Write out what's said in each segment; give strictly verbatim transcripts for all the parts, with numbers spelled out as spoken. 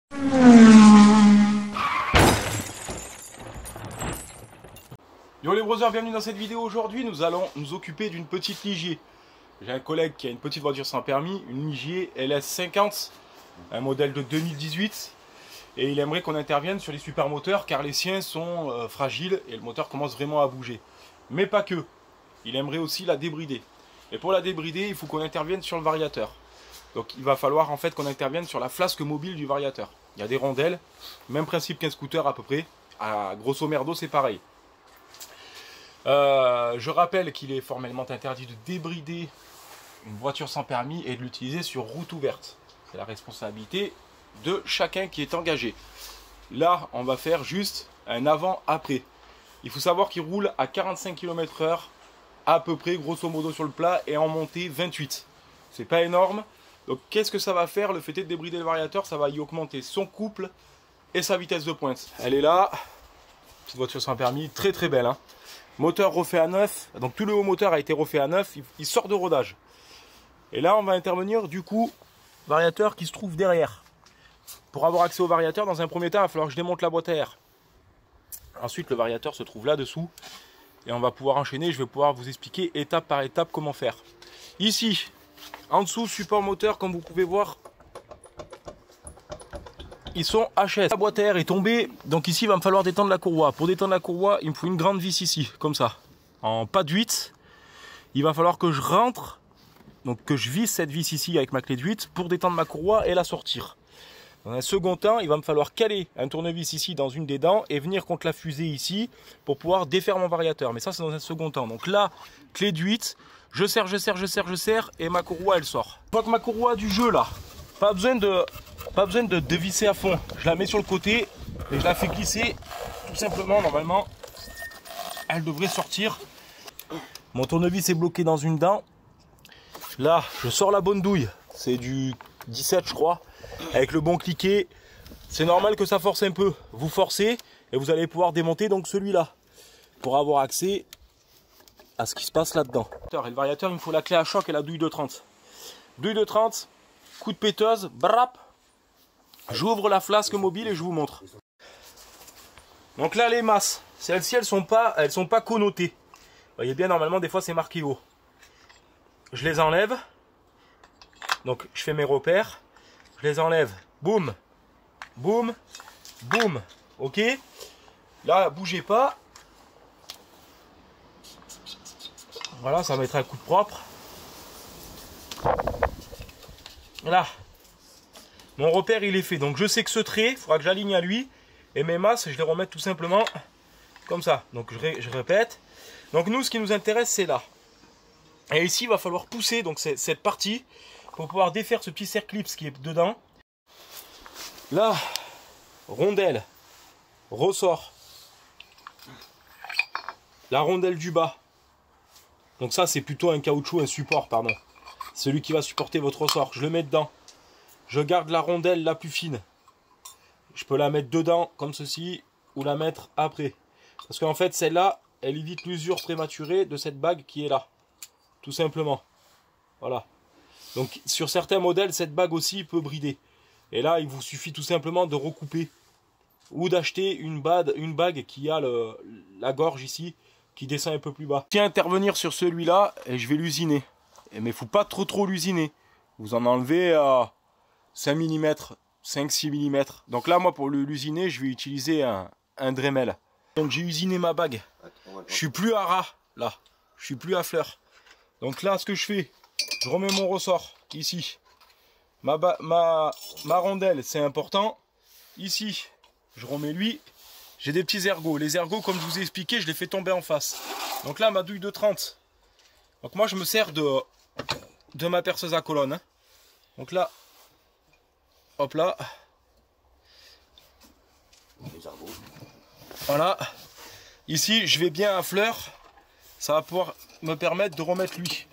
Yo les brothers, bienvenue dans cette vidéo. Aujourd'hui nous allons nous occuper d'une petite Ligier. J'ai un collègue qui a une petite voiture sans permis, une Ligier L S cinquante, un modèle de deux mille dix-huit. Et il aimerait qu'on intervienne sur les supermoteurs car les siens sont euh, fragiles et le moteur commence vraiment à bouger. Mais pas que, il aimerait aussi la débrider. Et pour la débrider, il faut qu'on intervienne sur le variateur. Donc il va falloir en fait qu'on intervienne sur la flasque mobile du variateur. Il y a des rondelles, même principe qu'un scooter à peu près. À grosso merdo c'est pareil. Euh, je rappelle qu'il est formellement interdit de débrider une voiture sans permis et de l'utiliser sur route ouverte. C'est la responsabilité de chacun qui est engagé. Là, on va faire juste un avant-après. Il faut savoir qu'il roule à quarante-cinq kilomètres heure à peu près, grosso modo sur le plat, et en montée vingt-huit. C'est pas énorme. Donc qu'est-ce que ça va faire? Le fait de débrider le variateur, ça va y augmenter son couple et sa vitesse de pointe. Elle est là. Petite voiture sans permis, très très belle, hein. Moteur refait à neuf, donc tout le haut moteur a été refait à neuf, il sort de rodage. Et là on va intervenir du coup, variateur qui se trouve derrière. Pour avoir accès au variateur, dans un premier temps, il va falloir que je démonte la boîte à air. Ensuite le variateur se trouve là-dessous. Et on va pouvoir enchaîner, je vais pouvoir vous expliquer étape par étape comment faire. Ici, en dessous, support moteur, comme vous pouvez voir, ils sont H S. La boîte à air est tombée, donc ici il va me falloir détendre la courroie. Pour détendre la courroie, il me faut une grande vis ici, comme ça, en pas de huit. Il va falloir que je rentre, donc que je visse cette vis ici avec ma clé de huit pour détendre ma courroie et la sortir. Dans un second temps, il va me falloir caler un tournevis ici dans une des dents et venir contre la fusée ici pour pouvoir défaire mon variateur. Mais ça, c'est dans un second temps. Donc là, clé de huit, je serre, je serre, je serre, je serre et ma courroie, elle sort. Je vois que ma courroie du jeu là, pas besoin de, pas besoin de dévisser à fond. Je la mets sur le côté et je la fais glisser tout simplement. Normalement, elle devrait sortir. Mon tournevis est bloqué dans une dent. Là, je sors la bonne douille. C'est du dix-sept, je crois. Avec le bon cliquet, c'est normal que ça force un peu. Vous forcez et vous allez pouvoir démonter donc celui-là pour avoir accès à ce qui se passe là-dedans. Et le variateur, il me faut la clé à choc et la douille de trente. Douille de trente, coup de péteuse, brap. J'ouvre la flasque mobile et je vous montre. Donc là, les masses, celles-ci, elles sont pas, elles sont pas connotées. Vous voyez bien, normalement, des fois, c'est marqué haut. Je les enlève. Donc, je fais mes repères. Je les enlève, boum, boum, boum, ok. Là, bougez pas. Voilà, ça mettra un coup de propre. Là, mon repère il est fait. Donc je sais que ce trait, il faudra que j'aligne à lui. Et mes masses, je les remets tout simplement comme ça. Donc je, ré, je répète. Donc nous, ce qui nous intéresse, c'est là. Et ici, il va falloir pousser donc cette partie pour pouvoir défaire ce petit cerclips qui est dedans. Là, rondelle, ressort. La rondelle du bas. Donc ça, c'est plutôt un caoutchouc, un support, pardon. Celui qui va supporter votre ressort. Je le mets dedans. Je garde la rondelle la plus fine. Je peux la mettre dedans, comme ceci, ou la mettre après. Parce qu'en fait, celle-là, elle évite l'usure prématurée de cette bague qui est là. Tout simplement. Voilà. Donc sur certains modèles, cette bague aussi peut brider. Et là, il vous suffit tout simplement de recouper. Ou d'acheter une bague, une bague qui a le, la gorge ici, qui descend un peu plus bas. Je vais intervenir sur celui-là et je vais l'usiner. Mais il ne faut pas trop trop l'usiner. Vous en enlevez à cinq millimètres, cinq six millimètres. Donc là, moi, pour l'usiner, je vais utiliser un, un Dremel. Donc j'ai usiné ma bague. Je suis plus à ras, là. Je suis plus à fleur. Donc là, ce que je fais, je remets mon ressort ici. Ma, ma, ma rondelle, c'est important. Ici, je remets lui. J'ai des petits ergots. Les ergots, comme je vous ai expliqué, je les fais tomber en face. Donc là, ma douille de trente. Donc moi, je me sers de, de ma perceuse à colonne. Hein. Donc là, hop là. Voilà. Ici, je vais bien à fleur. Ça va pouvoir me permettre de remettre lui.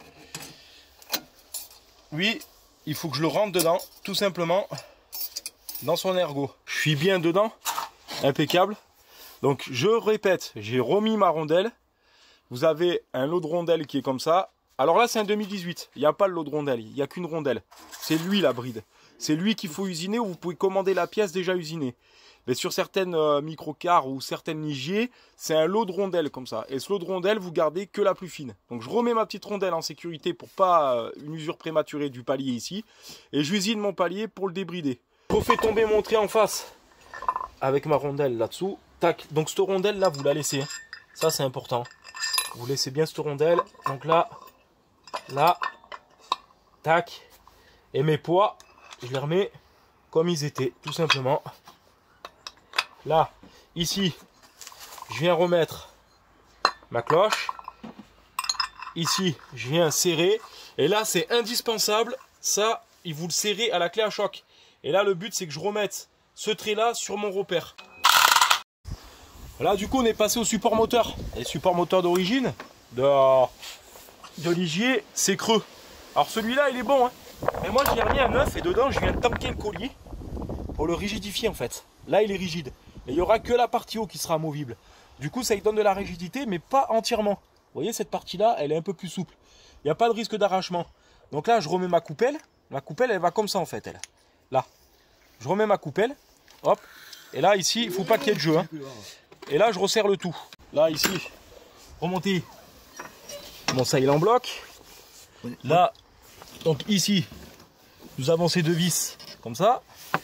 Lui, il faut que je le rentre dedans, tout simplement, dans son ergot. Je suis bien dedans, impeccable. Donc je répète, j'ai remis ma rondelle. Vous avez un lot de rondelles qui est comme ça. Alors là, c'est un deux mille dix-huit. Il n'y a pas le lot de rondelles, il n'y a qu'une rondelle. C'est lui la bride. c'est lui qu'il faut usiner ou vous pouvez commander la pièce déjà usinée. Mais sur certaines euh, microcars ou certaines Ligier, c'est un lot de rondelles comme ça. Et ce lot de rondelles, vous gardez que la plus fine. Donc je remets ma petite rondelle en sécurité pour pas euh, une usure prématurée du palier ici. Et j'usine mon palier pour le débrider. Je refais tomber mon trait en face avec ma rondelle là-dessous. Tac. Donc cette rondelle là, vous la laissez. Hein. Ça c'est important. Vous laissez bien cette rondelle. Donc là, là, tac. Et mes poids, je les remets comme ils étaient, tout simplement. Là, ici, je viens remettre ma cloche. Ici, je viens serrer. Et là, c'est indispensable. Ça, il vous le serrez à la clé à choc. Et là, le but, c'est que je remette ce trait-là sur mon repère. Là, du coup, on est passé au support moteur. Et support moteur d'origine de, de Ligier, c'est creux. Alors celui-là, il est bon. Hein. Mais moi, je l'ai remis à neuf et dedans, je viens de tanker le collier pour le rigidifier, en fait. Là, il est rigide. Et il n'y aura que la partie haut qui sera amovible. Du coup, ça lui donne de la rigidité, mais pas entièrement. Vous voyez, cette partie-là, elle est un peu plus souple. Il n'y a pas de risque d'arrachement. Donc là, je remets ma coupelle. Ma coupelle, elle va comme ça, en fait, elle. Là. Je remets ma coupelle. Hop. Et là, ici, il ne faut pas qu'il y ait de jeu. Hein. Et là, je resserre le tout. Là, ici, remonter mon sail en bloc. Là, donc ici, nous avons ces deux vis, comme ça.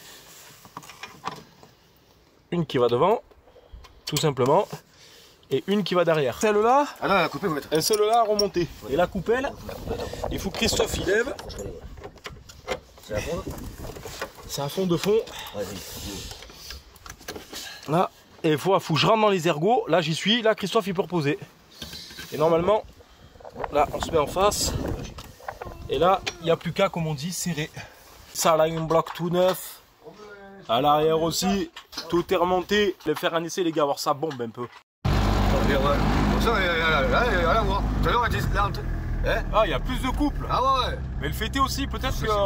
Une qui va devant, tout simplement, et une qui va derrière. Celle-là, ah non, la coupelle, et celle-là à remonter. Et la coupelle, il faut que Christophe y lève. C'est à fond. C'est à fond de fond. Là, et il faut, faut que je rentre dans les ergots. Là, j'y suis. Là, Christophe, il peut reposer. Et normalement, là, on se met en face. Et là, il n'y a plus qu'à, comme on dit, serrer. Ça, là, un bloc tout neuf. À l'arrière aussi, tout est remonté. Je vais faire un essai, les gars, voir ça bombe un peu. Ah, il y a plus de couple. Ah ouais. Mais le fêter aussi, peut-être que...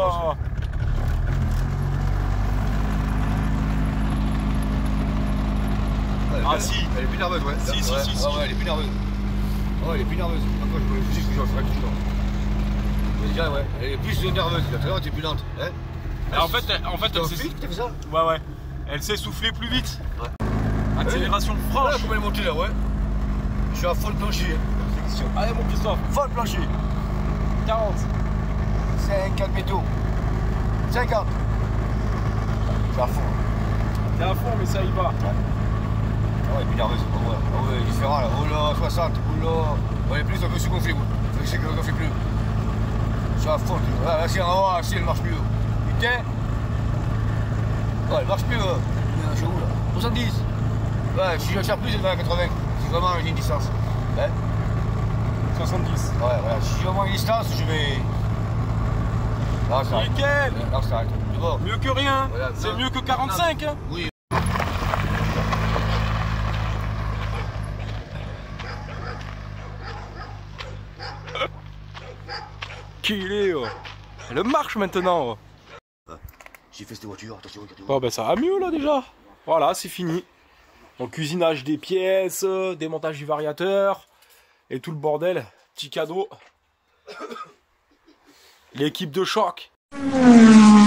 Ah si. Elle est plus nerveuse, ouais. Si, si, ouais. si, si. Ah ouais, elle est plus nerveuse. Ouais, elle est plus nerveuse. Encore, je peux le fusil, je ferai tout le temps. Mais déjà, ouais, elle est plus nerveuse. La traînée, elle est plus lente. Hein. En fait, en fait, elle s'est... fait ça. Ouais, ouais. Elle s'est soufflée plus vite. Ouais. Accélération franche. Voilà comment elle est montée là, ouais. Je suis à fond de plancher. Allez, mon Christophe. Fond de plancher. quarante. cinquante métaux. cinquante. Je suis à fond. T'es à fond, mais ça y va. Ouais. Ah ouais, plus nerveuse. Ah ouais, ah ouais, différent là. Oh là, soixante. Oh là. Ouais, plus, on peut se gonfler. Je sais qu'on ne fait plus. Je suis à fond. Là, là, si, oh, si, elle marche mieux. Putain. Ouais, elle marche mieux. Hein. Je suis où là? soixante-dix. Ouais, si je cherche plus, elle va à quatre-vingts. Si vraiment j'ai une distance. Hein? soixante-dix. Ouais, voilà. Si j'ai vraiment une distance, je vais. Là, ça arrête. Nickel. Là, ça arrête. Bon. Mieux que rien. Voilà, c'est mieux que quarante-cinq. Hein. Oui. Qu'il est. Oh. Elle marche maintenant. Oh. J'ai fait cette voiture, attention, regardez. Bon, ben ça va mieux là déjà. Voilà, c'est fini. Donc, usinage des pièces, démontage du variateur et tout le bordel. Petit cadeau. L'équipe de choc.